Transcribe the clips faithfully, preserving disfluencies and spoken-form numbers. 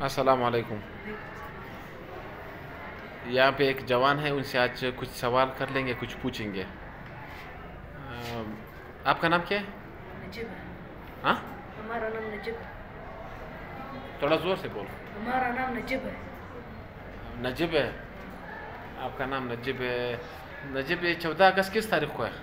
السلام علیکم. یہاں پہ ایک جوان ہے، ان سے آج کچھ سوال کر لیں گے، کچھ پوچھیں گے. آپ کا نام کیا ہے؟ نجیب ہے. ہاں ہمارا نام نجیب ہے. تھوڑا زور سے بول. ہمارا نام نجیب ہے. نجیب ہے، آپ کا نام نجیب ہے. نجیب، یہ چودہ اگست کس تاریخ کو ہے؟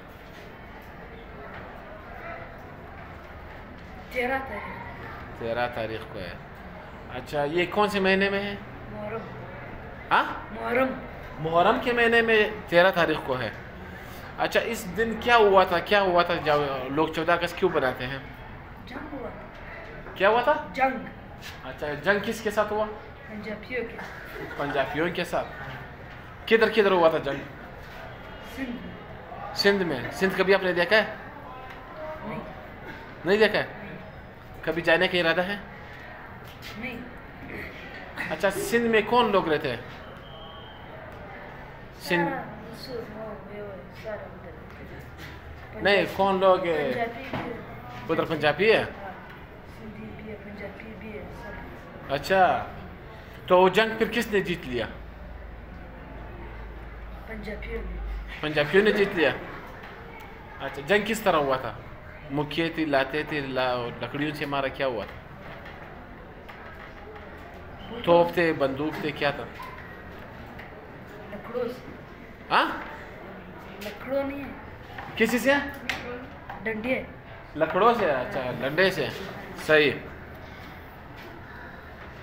تیرہ تاریخ. تیرہ تاریخ کو ہے. اچھا، یہ کون سے مہینے میں ہے؟ محرم. ہاں محرم. محرم کے مہینے میں تیرہ تاریخ کو ہے. اچھا، اس دن کیا ہوا تھا کیا ہوا تھا جب لوگ چودہ اگست کیوں بناتے ہیں؟ جنگ ہوا تھا. کیا ہوا تھا؟ جنگ. اچھا، جنگ کس کے ساتھ ہوا؟ پنجابیوں کے. پنجابیوں کے ساتھ. کدھر کدھر ہوا تھا جنگ؟ سندھ. سندھ میں. سندھ کبھی آپ نے دیکھا ہے؟ نہیں. نہیں دیکھا ہے. کبھی جانے کا ارادہ ہے؟ نہیں. اچھا، سندھ میں کون لوگ رہتے ہیں؟ سندھ نہیں، کون لوگ ادھر پنجابی ہے؟ سندھی بھی ہے، پنجابی بھی ہے، سب. اچھا، تو وہ جنگ پھر کس نے جیت لیا؟ پنجابیوں نے. پنجابیوں نے جیت لیا. اچھا، جنگ کس طرح ہوا تھا؟ مکھیے تھی، لاتے تھے، لکڑیوں سے مارا، کیا ہوا تھا؟ توپ تھے، بندوق تھے، کیا تھا؟ لکڑوں سے. ہاں، لکڑوں نہیں ہے. کسی سے؟ ڈنڈے. لکڑوں سے. اچھا، ڈنڈے سے. صحیح.